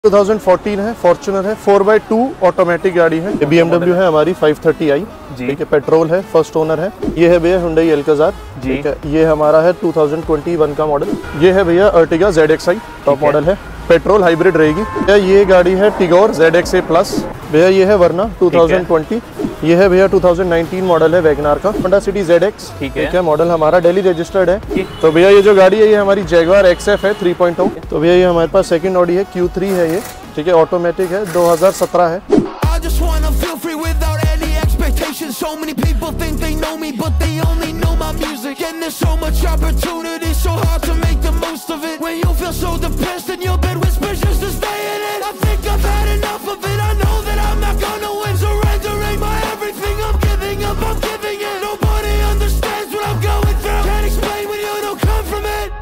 2014 है, फॉर्च्यूनर है, 4x2 automatic गाड़ी है। BMW है हमारी 530i, ठीक है, पेट्रोल है, फर्स्ट ओनर है। ये है भैया हुंडई अल्काज़ार, ठीक है, ये हमारा है 2021 का मॉडल। ये है भैया अर्टिगा ZXi टॉप मॉडल है, पेट्रोल हाइब्रिड रहेगी। भैया ये गाड़ी है टिगोर ZXA प्लस। भैया ये है वरना 2020। ये है भैया 2019 मॉडल है वैगनार का, होंडा सिटी ZX, ठीक है, मॉडल हमारा दिल्ली रजिस्टर्ड है। तो भैया ये जो गाड़ी है ये हमारी जैगवार XF है 3.0। तो भैया ये हमारे पास सेकंड ऑडी है, Q3 है ये, ठीक है, ऑटोमेटिक है, 2017 है। So many people think they know me, but they only know my music. And there's so much opportunity, so hard to make the most of it. When you feel so depressed and your bed whispers just to stay in it, I think I've had enough of it. I know that I'm not gonna win. Surrendering my everything, I'm giving up, I'm giving it. Nobody understands what I'm going through. Can't explain when you don't come from it.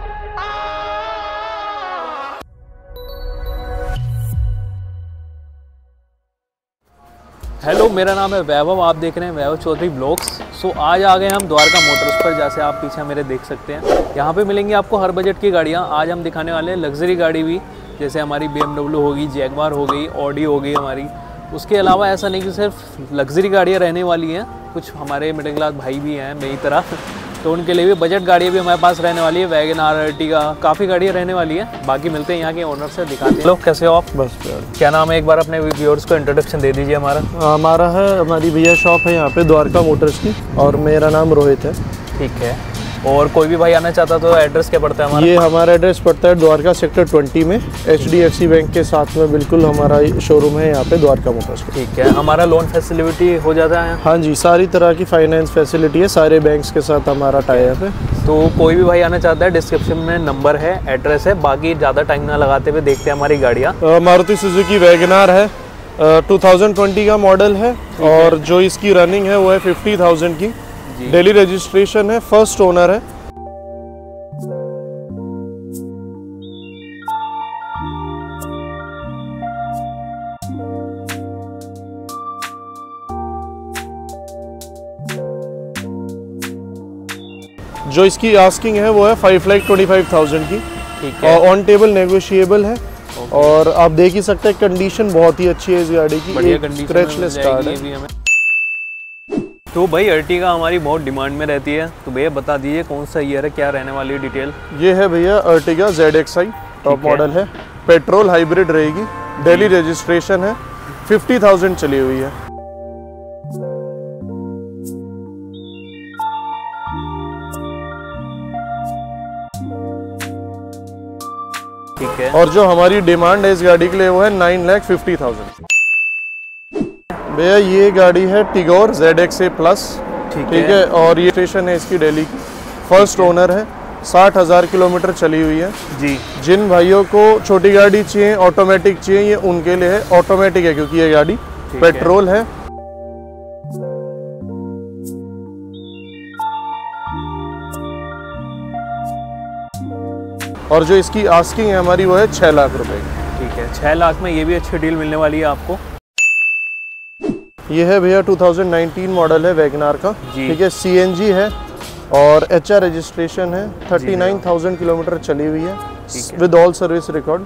Hello, मेरा नाम है वैभव, आप देख रहे हैं वैभव Chaudhary blogs. सो आज आ गए हम द्वारका मोटर्स पर, जैसे आप पीछे मेरे देख सकते हैं। यहाँ पे मिलेंगी आपको हर बजट की गाड़ियाँ। आज हम दिखाने वाले हैं लग्जरी गाड़ी भी, जैसे हमारी BMW होगी, जैगवार हो गई, ऑडी हो गई हमारी। उसके अलावा ऐसा नहीं कि सिर्फ लग्जरी गाड़ियाँ रहने वाली हैं, कुछ हमारे मिडिल क्लास भाई भी हैं मेरी तरह, तो उनके लिए भी बजट गाड़ियाँ भी हमारे पास रहने वाली है। वैगनार, अर्टिगा, काफ़ी गाड़ियाँ रहने वाली है। बाकी मिलते हैं यहाँ के ओनर से, दिखाते हैं। लोग कैसे हो आप? बस क्या नाम है, एक बार अपने व्यूअर्स को इंट्रोडक्शन दे दीजिए। हमारा है, हमारी भैया शॉप है यहाँ पे द्वारका मोटर्स की, और मेरा नाम रोहित है। ठीक है, और कोई भी भाई आना चाहता तो एड्रेस क्या पड़ता है हमारा? ये हमारा एड्रेस पड़ता है द्वारका सेक्टर 20 में, HDFC बैंक के साथ में बिल्कुल हमारा शोरूम है यहाँ पे द्वारका मोटर्स का। ठीक है, हमारा लोन फैसिलिटी हो जाता है? हाँ जी, सारी तरह की फाइनेंस फैसिलिटी है, सारे बैंक्स के साथ हमारा टाई अप है। तो कोई भी भाई आना चाहता है, डिस्क्रिप्शन में नंबर है, एड्रेस है। बाकी ज़्यादा टाइम ना लगाते हुए देखते हैं हमारी गाड़ियाँ। मारुति सुजुकी वैगनार है, 2020 का मॉडल है, और जो इसकी रनिंग है वो है 50,000 की, दिल्ली रजिस्ट्रेशन है, फर्स्ट ओनर है। जो इसकी आस्किंग है वो है 5,25,000 की, ठीक है, और ऑन टेबल नेगोशिएबल है। और आप देख ही सकते हैं कंडीशन बहुत ही अच्छी है इस गाड़ी की, स्क्रैचलेस कार है। तो भाई अर्टिगा हमारी बहुत डिमांड में रहती है, तो भैया बता दीजिए कौन सा ईयर है, क्या रहने वाली है डिटेल? ये है भैया अर्टिगा ZXi टॉप मॉडल है, पेट्रोल हाइब्रिड रहेगी, दिल्ली रजिस्ट्रेशन है, 50,000 चली हुई है। ठीक है, और जो हमारी डिमांड है इस गाड़ी के लिए वो है 9,50,000। भैया ये गाड़ी है टिगोर ZXA प्लस, ठीक है, और ये स्टेशन है इसकी दिल्ली की, फर्स्ट ओनर है, 60,000 किलोमीटर चली हुई है जी। जिन भाइयों को छोटी गाड़ी चाहिए, ऑटोमेटिक चाहिए, ये उनके लिए है। ऑटोमेटिक है क्योंकि ये गाड़ी पेट्रोल है। और जो इसकी आस्किंग है हमारी वो है 6 लाख रुपए की। ठीक है, 6 लाख में ये भी अच्छी डील मिलने वाली है आपको। ये है भैया 2019 मॉडल है वैगनार का, ठीक है, CNG है, और HR रजिस्ट्रेशन है, 39,000 किलोमीटर चली हुई है, विद ऑल सर्विस रिकॉर्ड।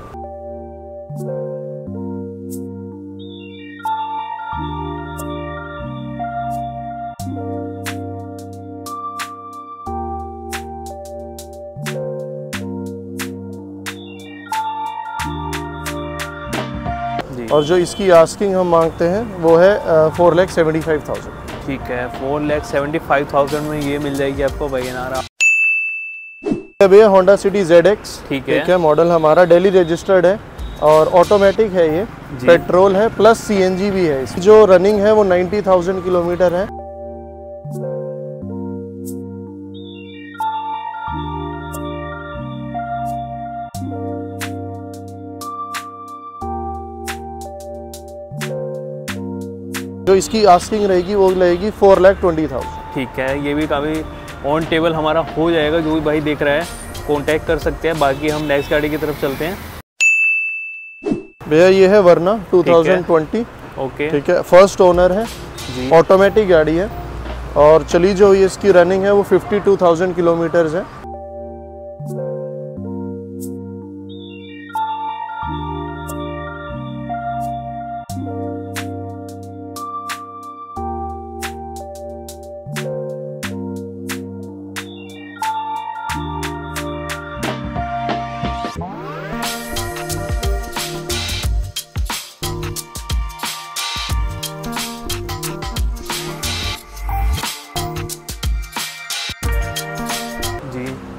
और जो इसकी आस्किंग हम मांगते हैं वो है 4,75,000। ठीक है, 4,75,000 में ये मिल जाएगी आपको वैगनार। भैया होंडा सिटी ZX, ठीक है, मॉडल हमारा दिल्ली रजिस्टर्ड है, और ऑटोमेटिक है, ये पेट्रोल है प्लस CNG भी है। इसकी जो रनिंग है वो 90,000 किलोमीटर है। जो इसकी आस्किंग रहेगी वो रहेगी 4,20,000। ठीक है, ये भी काफ़ी ऑन टेबल हमारा हो जाएगा। जो भी भाई देख रहा है कांटेक्ट कर सकते हैं। बाकी हम नेक्स्ट गाड़ी की तरफ चलते हैं। भैया ये है वरना 2020, ओके, ठीक है, फर्स्ट ओनर है, ऑटोमेटिक गाड़ी है, और चली जो इसकी रनिंग है वो 52,000 किलोमीटर्स है।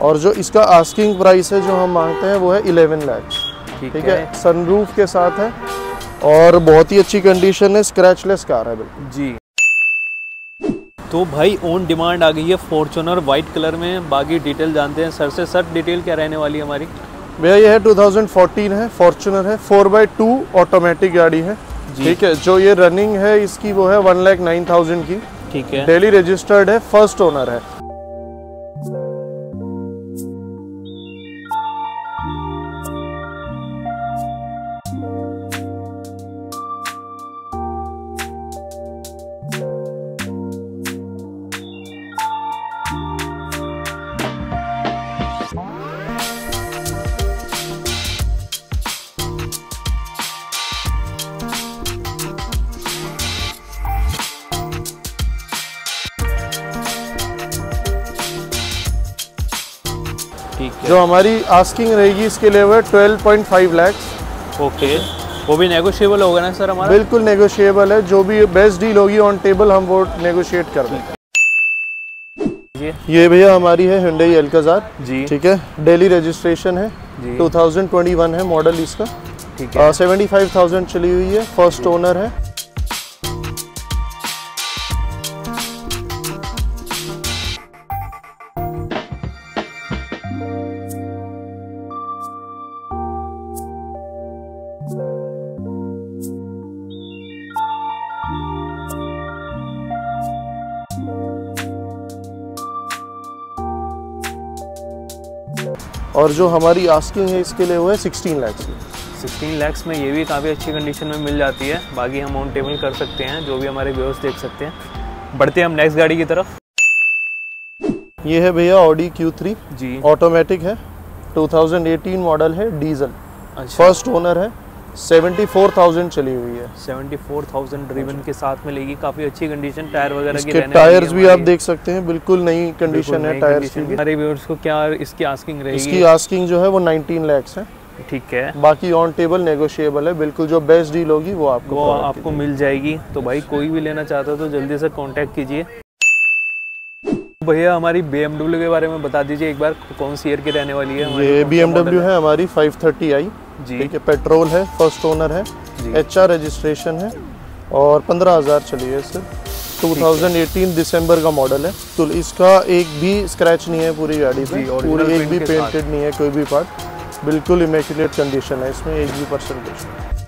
और जो इसका आस्किंग प्राइस है जो हम मांगते हैं वो है 11 लाख। ठीक है, सनरूफ के साथ है और बहुत ही अच्छी कंडीशन है, स्क्रैचलेस कार है बिल्कुल जी। तो भाई ऑन डिमांड आ गई है फॉर्च्यूनर वाइट कलर में। बाकी डिटेल जानते हैं सर से। सर डिटेल क्या रहने वाली है हमारी? भैया ये है 2014 है, फॉर्च्यूनर है, 4x2 ऑटोमेटिक गाड़ी है। ठीक है, जो ये रनिंग है इसकी वो है 1,09,000 की। ठीक है, डेली रजिस्टर्ड है, फर्स्ट ओनर है। ठीक है। जो हमारी आस्किंग रहेगी इसके लिए वो 12.5 लाख। ओके, वो भी नेगोशिएबल होगा ना सर हमारा? बिल्कुल नेगोशिएबल है, जो भी बेस्ट डील होगी ऑन टेबल हम वो नेगोशिएट कर देंगे। ये भैया हमारी है Hyundai Alcazar जी। ठीक है, डेली रजिस्ट्रेशन है जी। 2021 है मॉडल इसका। ठीक है, 75,000 चली हुई है, फर्स्ट ओनर है। और जो हमारी आस्किंग है इसके लिए वो है 16 लाख की। 16 लाख में ये भी काफ़ी अच्छी कंडीशन में मिल जाती है। बाकी हम ऑन टेबल कर सकते हैं, जो भी हमारे व्यूअर्स देख सकते हैं। बढ़ते हैं हम नेक्स्ट गाड़ी की तरफ। ये है भैया Audi Q3 जी, ऑटोमेटिक है, 2018 मॉडल है, डीजल। अच्छा, फर्स्ट ओनर है, 74,000 चली हुई है। 74,000 ड्रिवन के साथ मिलेगी। काफ़ी अच्छी कंडीशन, टायर वगैरह की इसके रहने टायर्स वाली भी है आप देख सकते हैं, बिल्कुल नई कंडीशन है टायर्स की। हमारे व्यूअर्स को क्या इसकी आस्किंग रहेगी? इसकी आस्किंग जो है वो 19 लाख है। ठीक है, बाकी ऑन टेबल नेगोशिएबल है, बिल्कुल जो बेस्ट डील होगी वो आपको मिल जाएगी। तो भाई कोई भी लेना चाहता है तो जल्दी से कांटेक्ट कीजिए। भैया हमारी BMW के बारे में बता दीजिए एक बार, कौन सी ईयर की रहने वाली है? ये BMW है हमारी 530i जी। ठीक है, पेट्रोल है, फर्स्ट ओनर है, HR रजिस्ट्रेशन है और 15,000 चली है सिर्फ। 2018 दिसंबर का मॉडल है। तो इसका एक भी स्क्रैच नहीं है पूरी गाड़ी पे, पूरी एक भी पेंटेड नहीं है कोई भी पार्ट, बिल्कुल इमेक्युलेट कंडीशन है इसमें, एक भी परसेंटेज।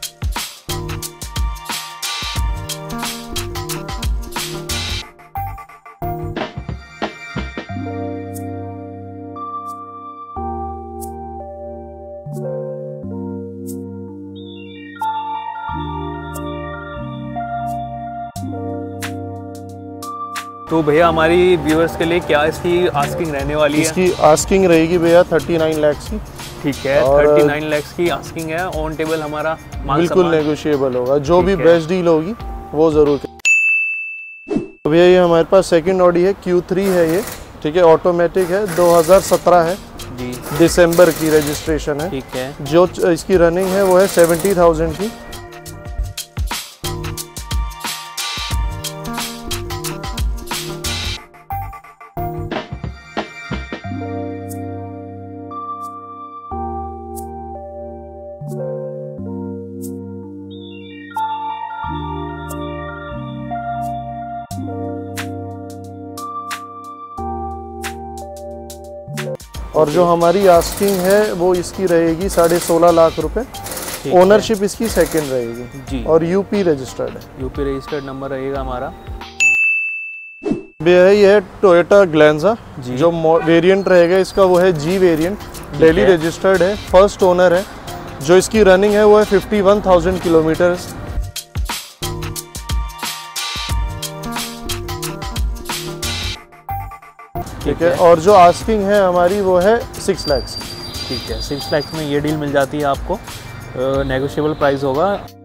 तो भैया हमारी व्यूअर्स के लिए क्या इसकी आस्किंग रहने वाली है? इसकी आस्किंग रहेगी भैया 39 लाख की। ठीक है, 39 लाख की आस्किंग है। ऑन टेबल हमारा बिल्कुल नेगोशिएबल होगा, जो भी बेस्ट डील होगी वो जरूर। तो भैया ये हमारे पास सेकंड Audi है, Q3 है ये। ठीक है, ऑटोमेटिक है, 2017 है जी, दिसंबर की रजिस्ट्रेशन है। ठीक है, जो इसकी रनिंग है वो है 70,000 की। और जो हमारी आस्किंग है वो इसकी रहेगी 16.5 लाख रुपए। ओनरशिप इसकी सेकंड रहेगी जी, और यूपी रजिस्टर्ड है। यूपी रजिस्टर्ड नंबर रहेगा हमारा। ये है टोयोटा ग्लैंजा, जो वेरिएंट रहेगा इसका वो है G वेरिएंट, डेली रजिस्टर्ड है, फर्स्ट ओनर है। जो इसकी रनिंग है वो है 51,000 किलोमीटर। ठीक है, और जो आस्किंग है हमारी वो है 6 लाख। ठीक है, 6 लाख में ये डील मिल जाती है आपको, नेगोशिएबल प्राइस होगा।